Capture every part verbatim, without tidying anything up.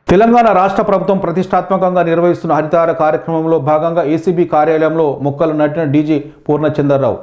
తెలంగాణ రాష్ట్ర ప్రభుత్వం ప్రతిష్టాత్మకంగా నిర్వహిస్తున్న హరితహార కార్యక్రమంలో భాగంగా ఏసీబీ కార్యాలయంలో మొక్కలు నాటిన డీజీ పూర్ణచంద్రరావు.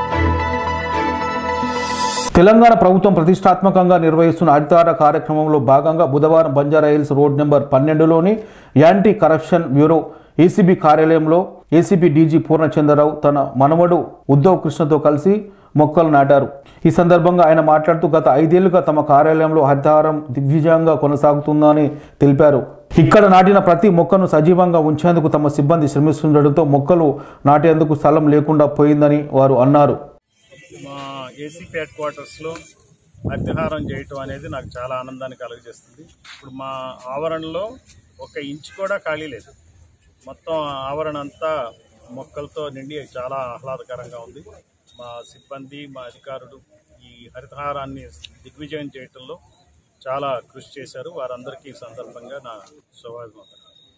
తెలంగాణ ప్రభుత్వం ప్రతిష్టాత్మకంగా నిర్వహిస్తున్న హరితహార కార్యక్రమంలో భాగంగా బుధవారం బంజారాహిల్స్ రోడ్ నెంబర్ పన్నెండులోని యాంటీ కరప్షన్ బ్యూరో ఏసీబీ కార్యాలయంలో ఏసీబీ డీజీ పూర్ణచంద్రరావు తన మనవడు ఉద్ధవ్ కృష్ణతో కలిసి మొక్కలు నాటారు. ఈ సందర్భంగా ఆయన మాట్లాడుతూ గత ఐదేళ్లుగా తమ కార్యాలయంలో హరితహారం దిగ్విజయంగా కొనసాగుతుందని తెలిపారు. ఇక్కడ నాటిన ప్రతి మొక్కను సజీవంగా ఉంచేందుకు తమ సిబ్బంది శ్రమిస్తుండటంతో మొక్కలు నాటేందుకు స్థలం లేకుండా పోయిందని వారు అన్నారు. మా ఏసీపీ హెడ్ క్వార్టర్స్లో హరితహారం చేయటం అనేది నాకు చాలా ఆనందాన్ని కలుగజేస్తుంది. ఇప్పుడు మా ఆవరణలో ఒక ఇంచు కూడా ఖాళీ లేదు. మొత్తం ఆవరణ అంతా మొక్కలతో నిండి చాలా ఆహ్లాదకరంగా ఉంది. మా సిబ్బంది మా అధికారులు ఈ హరితహారాన్ని దిగ్విజయం చేయటంలో చాలా కృషి చేశారు. వారందరికీ ఈ సందర్భంగా నా శుభాకాంక్షలు.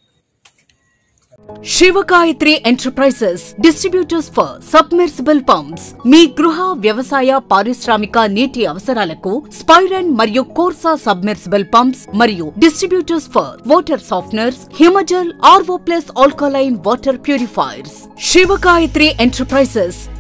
Sivagayatri enterprises distributors for submersible pumps మీ గృహ వ్యవసాయ పారిశ్రామిక నీటి అవసరాలకు స్పైరన్ మరియు కోర్సా సబ్మెర్సిబుల్ పంప్స్ మరియు distributors for water softeners Himajal RO plus alkaline water purifiers. Sivagayatri enterprises